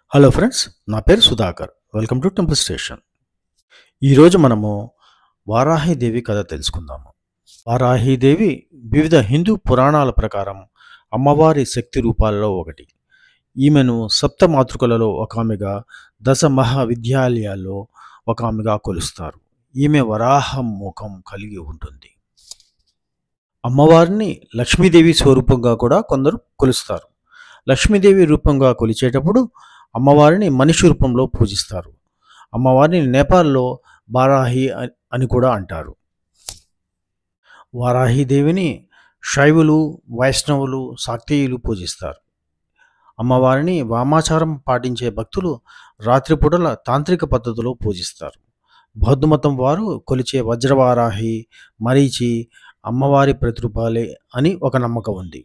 Hello friends, నా పేరు Sudhakar. Welcome to temple station. ఈరోజు మనము వారాహిదేవి కథ తెలుసుకుందాము. వారాహిదేవి వివిధ హిందూ పురాణాల ప్రకారం అమ్మవారి శక్తి రూపాలలో ఒకటి. ఈమెను సప్త మాతృకలలో ఒక ఆమెగా, దశ మహావిద్యాలయాల్లో ఒక ఆమెగా కొలుస్తారు. ఈమె వరాహ ముఖం కలిగి ఉంటుంది. అమ్మవారిని లక్ష్మీదేవి స్వరూపంగా కూడా కొందరు కొలుస్తారు. లక్ష్మీదేవి రూపంగా కొలిచేటప్పుడు అమ్మవారిని మనిషి రూపంలో పూజిస్తారు. అమ్మవారిని నేపాల్లో బారాహి అని కూడా అంటారు. వారాహిదేవిని శైవులు, వైష్ణవులు, శాక్తేయులు పూజిస్తారు. అమ్మవారిని వామాచారం పాటించే భక్తులు రాత్రిపూటల తాంత్రిక పద్ధతిలో పూజిస్తారు. బౌద్ధమతం వారు కొలిచే వజ్రవారాహి, మరీచి అమ్మవారి ప్రతిరూపాలే అని ఒక నమ్మకం ఉంది.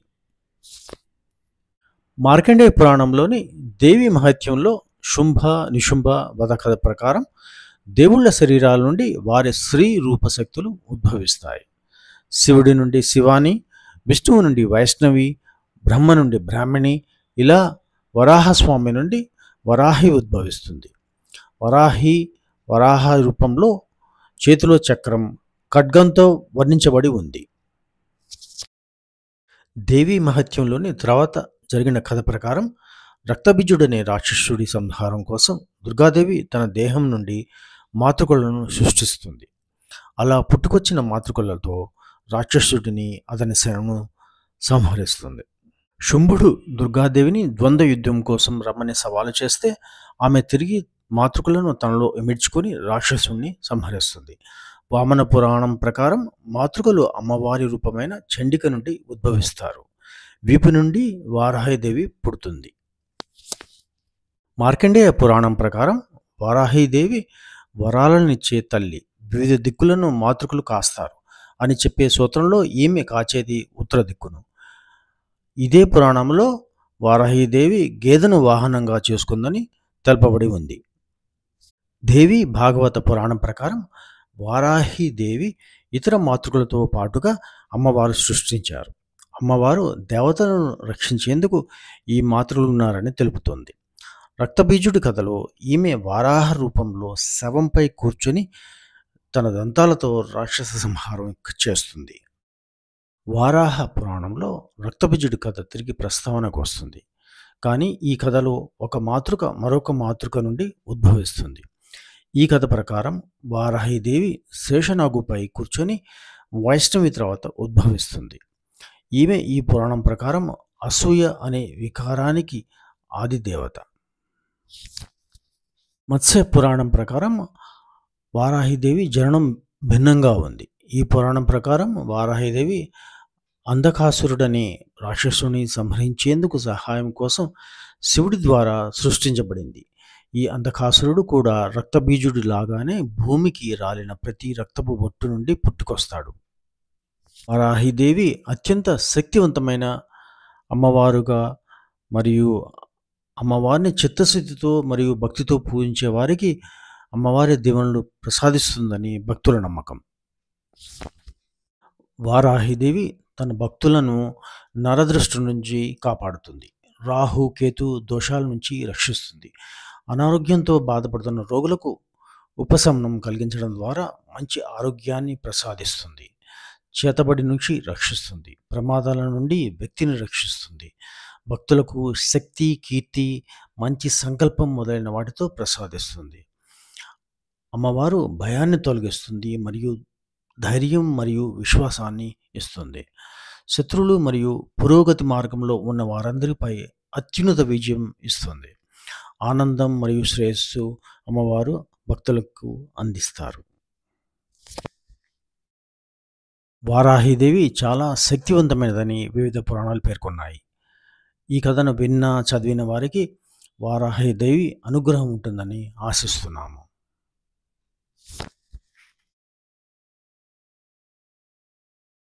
మార్కండేయ పురాణంలోని దేవి మహత్యంలో శుంభ నిశుంభ వధ కథ ప్రకారం దేవుళ్ల శరీరాల నుండి వారి స్త్రీ రూపశక్తులు ఉద్భవిస్తాయి. శివుడి నుండి శివాని, విష్ణువు నుండి వైష్ణవి, బ్రహ్మ నుండి బ్రాహ్మణి, ఇలా వరాహస్వామి నుండి వరాహి ఉద్భవిస్తుంది. వరాహ రూపంలో చేతిలో చక్రం, ఖడ్గంతో వర్ణించబడి ఉంది. దేవి మహత్యంలోని తర్వాత జరిగిన కథ ప్రకారం రక్తబీజుడనే రాక్షసుడి సంహారం కోసం దుర్గాదేవి తన దేహం నుండి మాతృకలను సృష్టిస్తుంది. అలా పుట్టుకొచ్చిన మాతృకలతో రాక్షసుడిని, అతని శరణు సంహరిస్తుంది. శుంభుడు దుర్గాదేవిని ద్వంద్వ యుద్ధం కోసం రమ్మని సవాలు చేస్తే ఆమె తిరిగి మాతృకలను తనలో ఇమిడ్చుకొని రాక్షసుడిని సంహరిస్తుంది. వామన పురాణం ప్రకారం మాతృకలు అమ్మవారి రూపమైన చండిక నుండి ఉద్భవిస్తారు. వీపు నుండి వారాహిదేవి పుడుతుంది. మార్కండేయ పురాణం ప్రకారం వారాహిదేవి వరాలనిచ్చే తల్లి, వివిధ దిక్కులను మాతృకలు కాస్తారు అని చెప్పే సూత్రంలో ఈమె కాచేది ఉత్తర దిక్కును. ఇదే పురాణంలో వారాహిదేవి గేదెను వాహనంగా చేసుకుందని తెలపబడి ఉంది. దేవి భాగవత పురాణం ప్రకారం వారాహిదేవి ఇతర మాతృకలతో పాటుగా అమ్మవారు సృష్టించారు. అమ్మవారు దేవతలను రక్షించేందుకు ఈ మాతృలు ఉన్నారని తెలుపుతోంది. రక్తబీజుడి కథలో ఈమె వారాహ రూపంలో శవంపై కూర్చొని తన దంతాలతో రాక్షస సంహారం చేస్తుంది. వారాహ పురాణంలో రక్తబీజుడి కథ తిరిగి ప్రస్తావనకు వస్తుంది. కానీ ఈ కథలో ఒక మాతృక మరొక మాతృక నుండి ఉద్భవిస్తుంది. ఈ కథ ప్రకారం వారాహిదేవి శేషనాగుపై కూర్చొని వైష్ణవి తర్వాత ఉద్భవిస్తుంది. ఈమె ఈ పురాణం ప్రకారం అసూయ అనే వికారానికి ఆది దేవత. మత్స్య పురాణం ప్రకారం వారాహిదేవి జననం భిన్నంగా ఉంది. ఈ పురాణం ప్రకారం వారాహిదేవి అంధకాసురుడనే రాక్షసుని సంహరించేందుకు సహాయం కోసం శివుడి ద్వారా సృష్టించబడింది. ఈ అంధకాసురుడు కూడా రక్తబీజుడి లాగానే భూమికి రాలిన ప్రతి రక్తపు బొట్టు నుండి పుట్టుకొస్తాడు. వారాహిదేవి అత్యంత శక్తివంతమైన అమ్మవారుగా మరియు అమ్మవారిని చిత్తశుద్ధితో మరియు భక్తితో పూజించే వారికి అమ్మవారి దీవెనలు ప్రసాదిస్తుందని భక్తుల నమ్మకం. వారాహిదేవి తన భక్తులను నరదృష్టి నుంచి కాపాడుతుంది. రాహు, కేతు దోషాల నుంచి రక్షిస్తుంది. అనారోగ్యంతో బాధపడుతున్న రోగులకు ఉపశమనం కలిగించడం ద్వారా మంచి ఆరోగ్యాన్ని ప్రసాదిస్తుంది. చేతబడి నుంచి రక్షిస్తుంది. ప్రమాదాల నుండి వ్యక్తిని రక్షిస్తుంది. భక్తులకు శక్తి, కీర్తి, మంచి సంకల్పం మొదలైన వాటితో ప్రసాదిస్తుంది. అమ్మవారు భయాన్ని తొలగిస్తుంది మరియు ధైర్యం మరియు విశ్వాసాన్ని ఇస్తుంది. శత్రువులు మరియు పురోగతి మార్గంలో ఉన్న వారందరిపై అత్యున్నత విజయం ఇస్తుంది. ఆనందం మరియు శ్రేయస్సు అమ్మవారు భక్తులకు అందిస్తారు. వారాహిదేవి చాలా శక్తివంతమైనదని వివిధ పురాణాలు పేర్కొన్నాయి. ఈ కథను చదివిన వారికి వారాహిదేవి అనుగ్రహం ఉంటుందని ఆశిస్తున్నాము.